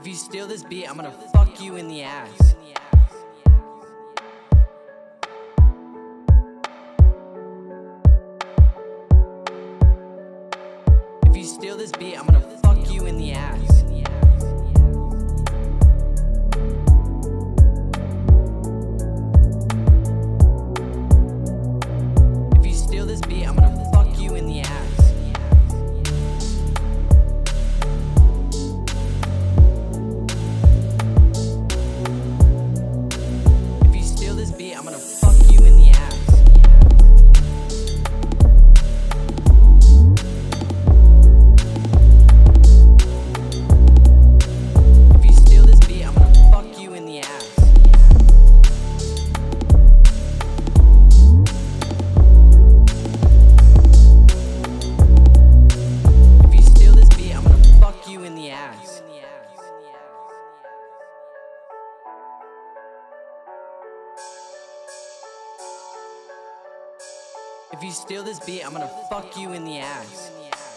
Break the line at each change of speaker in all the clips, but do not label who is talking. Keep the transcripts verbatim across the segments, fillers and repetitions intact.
If you steal this beat, I'm gonna fuck you in the ass. If you steal this beat, I'm gonna fuck you in the ass. If you steal this beat, I'm gonna fuck you in the ass. If you steal this beat, I'm gonna fuck you in the ass. If you steal this beat, I'm gonna fuck you in the ass. If you steal this beat, I'm gonna fuck you in the ass. If you steal this beat, I'm gonna fuck you in the ass.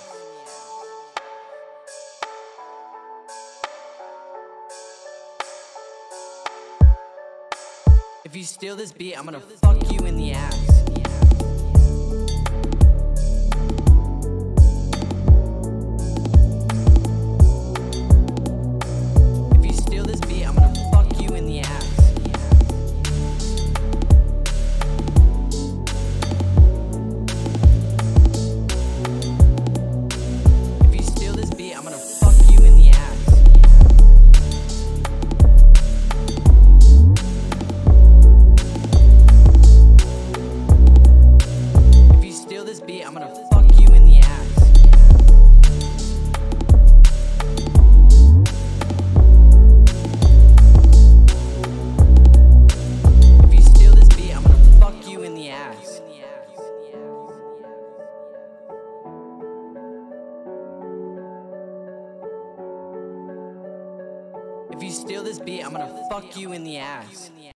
If you steal this beat, I'm gonna fuck you in the ass. If you steal this beat, I'm gonna fuck you in the ass. If you steal this beat, I'm gonna fuck you in the ass. If you steal this beat, I'm gonna fuck you in the ass. If you steal this beat, I'm gonna fuck you in the ass. If you steal this beat, I'm gonna fuck you in the ass.